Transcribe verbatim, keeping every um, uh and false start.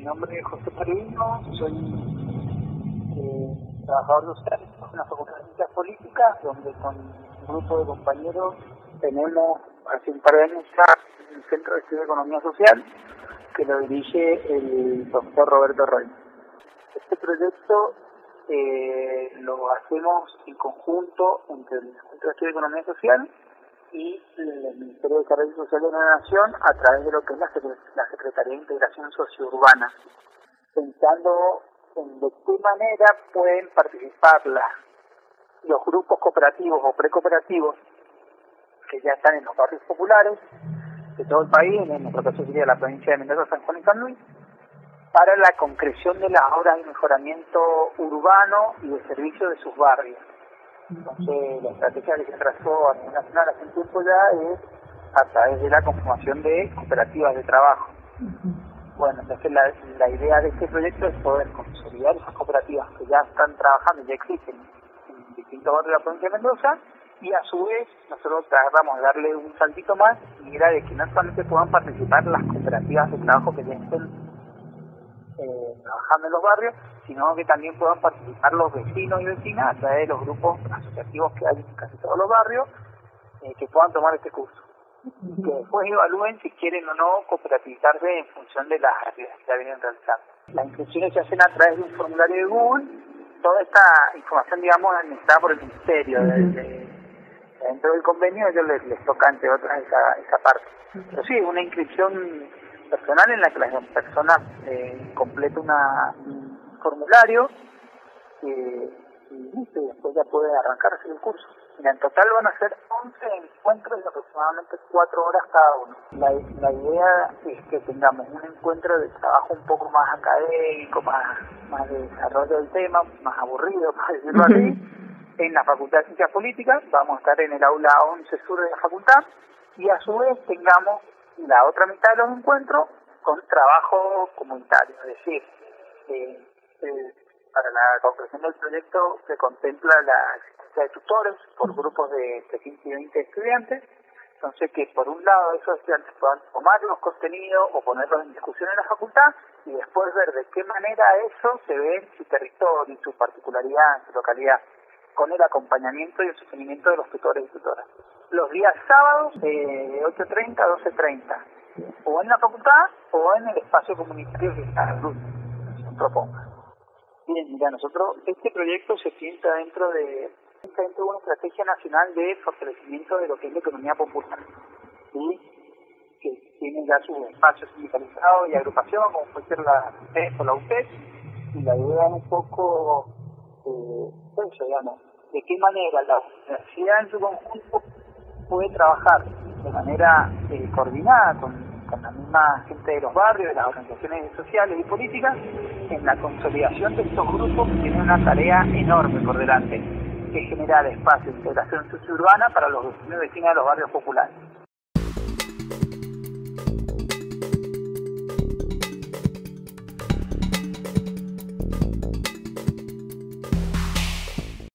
nombre es José Pervino, soy eh, trabajador social en la Facultad de Ciencias Políticas, donde con un grupo de compañeros tenemos hace un par de años ya un centro de estudio de economía social que lo dirige el doctor Roberto Roy. Este proyecto eh, lo hacemos en conjunto entre el Centro de Estudio de Economía Social y el Ministerio de Desarrollo Social de la Nación a través de lo que es la, la Secretaría de Integración Sociourbana, pensando en de qué manera pueden participar la, los grupos cooperativos o precooperativos que ya están en los barrios populares de todo el país, en nuestro caso sería la provincia de Mendoza, San Juan y San Luis, para la concreción de las obras de mejoramiento urbano y de servicio de sus barrios. Entonces, la estrategia que se trazó a nivel nacional hace un tiempo ya es a través de la conformación de cooperativas de trabajo. Bueno, entonces la, la idea de este proyecto es poder consolidar esas cooperativas que ya están trabajando y ya existen en distintos barrios de la provincia de Mendoza, y a su vez nosotros tratamos de darle un saltito más y era de que no solamente puedan participar las cooperativas de trabajo que ya estén Eh, trabajando en los barrios, sino que también puedan participar los vecinos y vecinas a través de los grupos asociativos que hay en casi todos los barrios, eh, que puedan tomar este curso y que después evalúen si quieren o no cooperativizarse en función de las actividades que ya vienen realizando. Las inscripciones se hacen a través de un formulario de Google. Toda esta información, digamos, administrada por el Ministerio. De, de, dentro del convenio ellos les, les toca, entre otras, esa, esa parte. Pero sí, una inscripción personal en la que la persona eh, completa una, un formulario eh, y, y después ya puede arrancarse el curso. Mira, en total van a ser once encuentros de aproximadamente cuatro horas cada uno. La, la idea es que tengamos un encuentro de trabajo un poco más académico, más, más de desarrollo del tema, más aburrido, para decirlo así, en la Facultad de Ciencias Políticas. Vamos a estar en el aula once sur de la facultad y a su vez tengamos la otra mitad de los encuentros con trabajo comunitario, es decir, eh, eh, para la concreción del proyecto se contempla la existencia de tutores por grupos de entre quince y veinte estudiantes, entonces que por un lado esos estudiantes puedan tomar los contenidos o ponerlos en discusión en la facultad y después ver de qué manera eso se ve en su territorio, en su particularidad, en su localidad, con el acompañamiento y el sostenimiento de los tutores y tutoras. Los días sábados de ocho treinta a doce treinta, o en la facultad o en el espacio comunitario que cada grupo se proponga. Bien, mira, nosotros, este proyecto se piensa dentro de, dentro de una estrategia nacional de fortalecimiento de lo que es la economía popular, ¿sí? Que tiene ya su espacio sindicalizado y agrupación, como puede ser la U T E S o la U T E S, y la idea es un poco, eh, eso, digamos, de qué manera la universidad en su conjunto puede trabajar de manera eh, coordinada con, con la misma gente de los barrios, de las organizaciones sociales y políticas, en la consolidación de estos grupos que tienen una tarea enorme por delante, que es generar espacios de integración sociourbana para los vecinos y vecinas de los barrios populares.